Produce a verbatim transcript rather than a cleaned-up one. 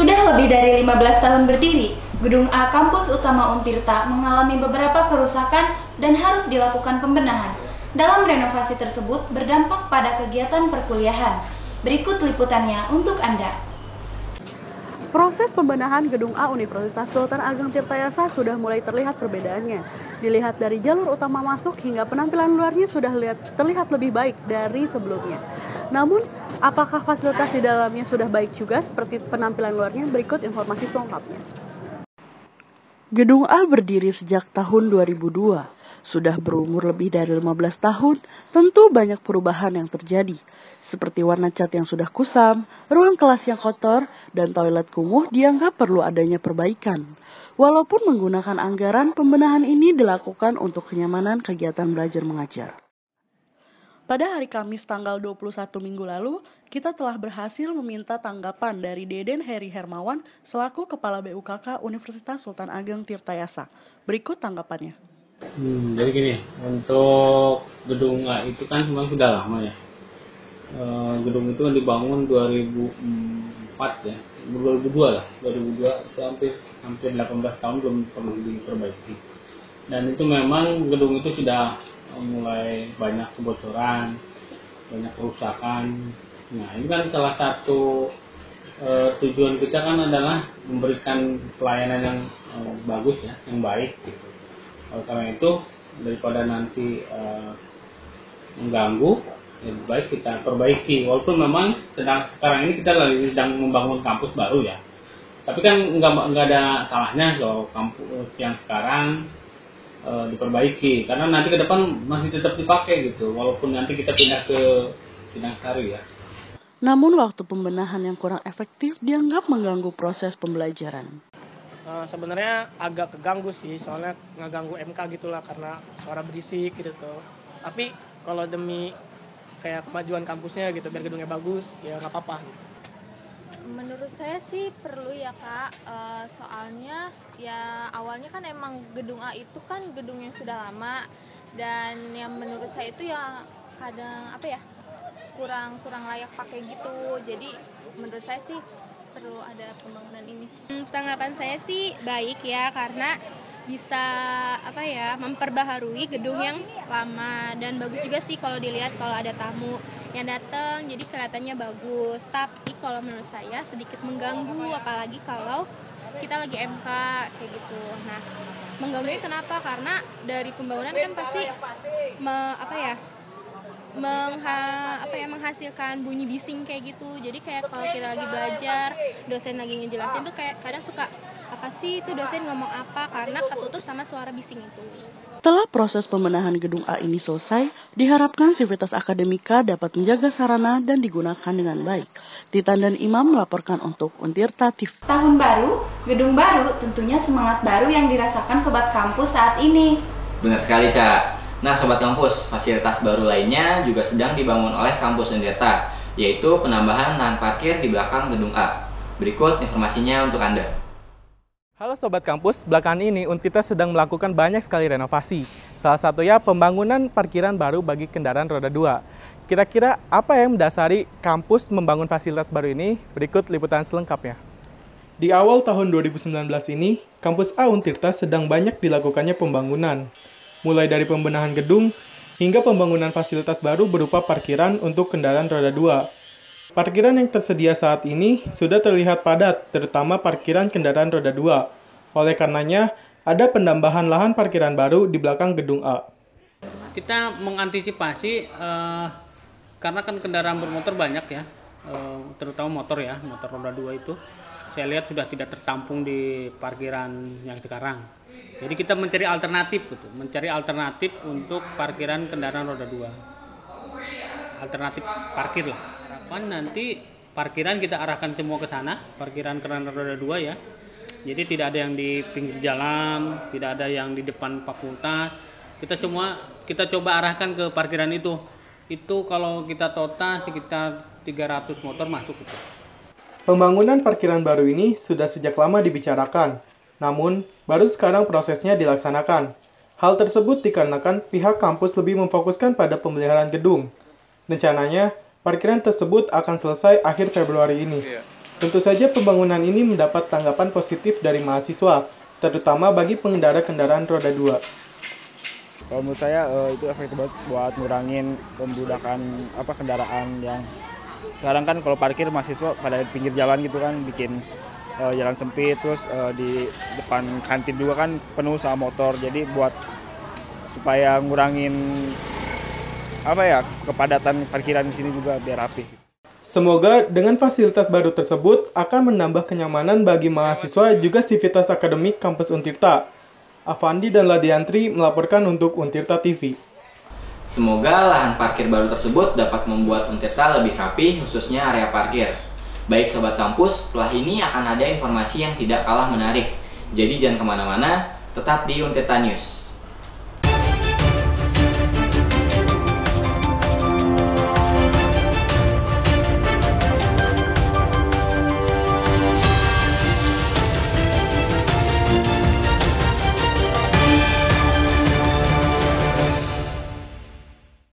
Sudah lebih dari lima belas tahun berdiri, Gedung A Kampus Utama Untirta mengalami beberapa kerusakan dan harus dilakukan pembenahan. Dalam renovasi tersebut berdampak pada kegiatan perkuliahan. Berikut liputannya untuk Anda. Proses pembenahan Gedung A Universitas Sultan Ageng Tirtayasa sudah mulai terlihat perbedaannya. Dilihat dari jalur utama masuk hingga penampilan luarnya sudah lihat, terlihat lebih baik dari sebelumnya. Namun, apakah fasilitas di dalamnya sudah baik juga seperti penampilan luarnya? Berikut informasi selengkapnya. Gedung A berdiri sejak tahun dua ribu dua. Sudah berumur lebih dari lima belas tahun, tentu banyak perubahan yang terjadi. Seperti warna cat yang sudah kusam, ruang kelas yang kotor, dan toilet kumuh dianggap perlu adanya perbaikan. Walaupun menggunakan anggaran, pembenahan ini dilakukan untuk kenyamanan kegiatan belajar mengajar. Pada hari Kamis tanggal dua puluh satu minggu lalu, kita telah berhasil meminta tanggapan dari Deden Heri Hermawan selaku Kepala B U K K Universitas Sultan Ageng Tirtayasa. Berikut tanggapannya. Hmm, jadi gini, untuk gedung A itu kan memang sudah lama ya. E, gedung itu dibangun dua ribu empat ya, dua ribu dua lah, dua ribu dua itu hampir hampir delapan belas tahun belum pernah diperbaiki. Dan itu memang gedung itu sudah mulai banyak kebocoran, banyak kerusakan. Nah, ini kan salah satu e, tujuan kita kan adalah memberikan pelayanan yang e, bagus ya, yang baik gitu. Oleh karena itu, daripada nanti e, mengganggu, lebih baik kita perbaiki. Walaupun memang sedang sekarang ini kita lagi sedang membangun kampus baru ya. Tapi kan nggak nggak ada salahnya kalau kampus yang sekarang e, diperbaiki, karena nanti ke depan masih tetap dipakai gitu. Walaupun nanti kita pindah ke Pinang Sari ya. Namun waktu pembenahan yang kurang efektif dianggap mengganggu proses pembelajaran. Uh, sebenarnya agak keganggu sih, soalnya ngeganggu M K gitulah karena suara berisik gitu tuh. Tapi kalau demi kayak kemajuan kampusnya gitu, biar gedungnya bagus, ya nggak apa-apa gitu. Menurut saya sih perlu ya Kak, e, soalnya ya awalnya kan emang gedung A itu kan gedung yang sudah lama, dan yang menurut saya itu ya kadang apa ya kurang kurang layak pakai gitu. Jadi menurut saya sih perlu ada pembangunan ini. Tanggapan saya sih baik ya, karena bisa apa ya memperbaharui gedung yang lama, dan bagus juga sih kalau dilihat kalau ada tamu yang datang, jadi kelihatannya bagus. Tapi kalau menurut saya sedikit mengganggu, apalagi kalau kita lagi M K kayak gitu. Nah, mengganggunya kenapa? Karena dari pembangunan kan pasti me, apa ya mengha, apa ya menghasilkan bunyi bising kayak gitu. Jadi kayak kalau kita lagi belajar, dosen lagi ngejelasin tuh kayak kadang suka apa sih itu dosen ngomong apa, karena ketutup sama suara bising itu. Setelah proses pembenahan gedung A ini selesai, diharapkan sivitas akademika dapat menjaga sarana dan digunakan dengan baik. Titan dan Imam melaporkan untuk Untirta T V. Tahun baru, gedung baru, tentunya semangat baru yang dirasakan Sobat Kampus saat ini. Benar sekali, Ca. Nah, Sobat Kampus, fasilitas baru lainnya juga sedang dibangun oleh Kampus Untirta, yaitu penambahan lahan parkir di belakang gedung A. Berikut informasinya untuk Anda. Halo Sobat Kampus, belakangan ini Untirta sedang melakukan banyak sekali renovasi. Salah satunya pembangunan parkiran baru bagi kendaraan roda dua. Kira-kira apa yang mendasari kampus membangun fasilitas baru ini? Berikut liputan selengkapnya. Di awal tahun dua ribu sembilan belas ini, Kampus A Untirta sedang banyak dilakukannya pembangunan. Mulai dari pembenahan gedung, hingga pembangunan fasilitas baru berupa parkiran untuk kendaraan roda dua. Parkiran yang tersedia saat ini sudah terlihat padat, terutama parkiran kendaraan roda dua. Oleh karenanya, ada penambahan lahan parkiran baru di belakang gedung A. Kita mengantisipasi, uh, karena kan kendaraan bermotor banyak ya, uh, terutama motor ya, motor roda dua itu. Saya lihat sudah tidak tertampung di parkiran yang sekarang. Jadi kita mencari alternatif, gitu. mencari alternatif untuk parkiran kendaraan roda dua. Alternatif parkir lah. Harapan nanti parkiran kita arahkan semua ke sana, parkiran kendaraan roda dua ya. Jadi tidak ada yang di pinggir jalan, tidak ada yang di depan fakultas. Kita cuma kita coba arahkan ke parkiran itu. Itu kalau kita total sekitar tiga ratus motor masuk itu. Pembangunan parkiran baru ini sudah sejak lama dibicarakan, namun baru sekarang prosesnya dilaksanakan. Hal tersebut dikarenakan pihak kampus lebih memfokuskan pada pemeliharaan gedung. Rencananya, parkiran tersebut akan selesai akhir Februari ini. Tentu saja pembangunan ini mendapat tanggapan positif dari mahasiswa, terutama bagi pengendara kendaraan roda dua. Kalau menurut saya uh, itu efektif buat, buat ngurangin pembudakan apa kendaraan yang sekarang kan kalau parkir mahasiswa pada pinggir jalan gitu kan bikin uh, jalan sempit, terus uh, di depan kantin juga kan penuh sama motor. Jadi buat supaya ngurangin apa ya kepadatan parkiran di sini juga biar rapi. Semoga dengan fasilitas baru tersebut akan menambah kenyamanan bagi mahasiswa juga sivitas akademik kampus Untirta. Avandi dan Ladiantri melaporkan untuk Untirta T V. Semoga lahan parkir baru tersebut dapat membuat Untirta lebih rapi, khususnya area parkir. Baik Sobat Kampus, setelah ini akan ada informasi yang tidak kalah menarik. Jadi jangan kemana-mana, tetap di Untirta News.